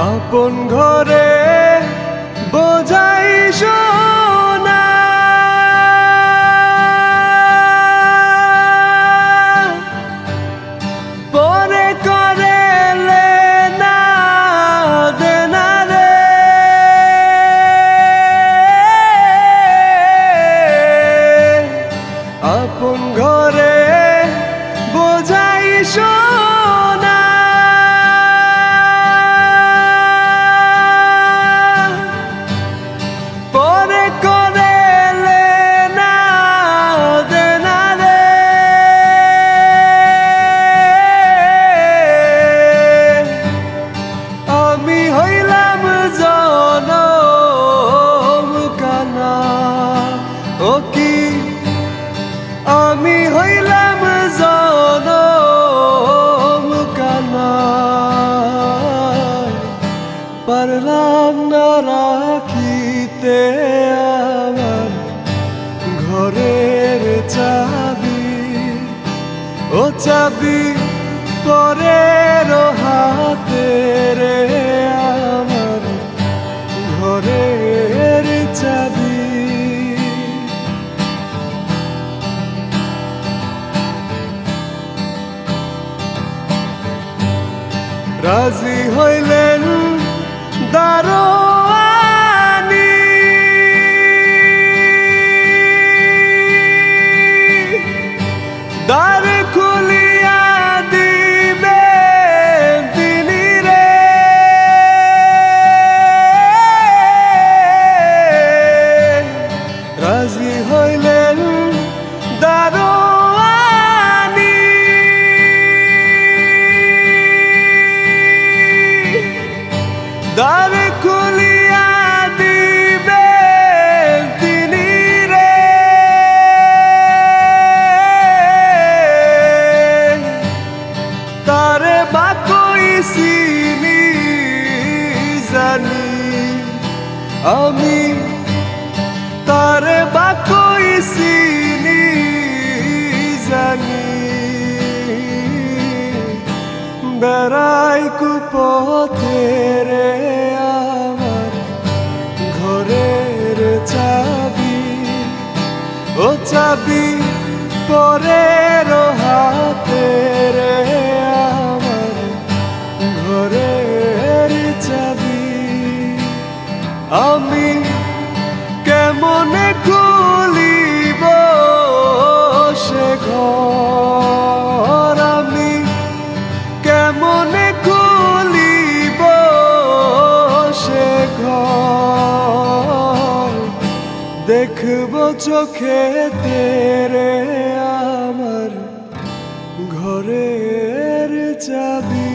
আপন ঘরে বোঝাই সোনা পরে করে লেনা দেনা রে আপন ঘরে বোঝাই সোনা পরে করে লেনা দেনা রে আমি হইলাম জনম কানা ও কি আমি হইলাম জনম কানা পারলাম না রাখিতে আমার ঘরের চাবি ও চাবি পরের হাতে রে আমার ঘরের চাবি রাজি হইলেন দারোয়ানি দ্বার খুলিয়া দিবে তিনি রে রাজি হইলেন দারোয়ানি দ্বার খুলিয়া দিবে তিনি রে তারে বাকই চিনি জানি আমি তারে বাকই চিনি জানি বেড়াই কুপথে রে আমার ঘরের চাবি ও চাবি পরের হাতে রে আমার ঘরের চাবি আমি কেমনে খুলিব সে ঘর আমি কেমনে খুলিব সে ঘর দেখব চোখে তেরে আমার ঘরের চাবি।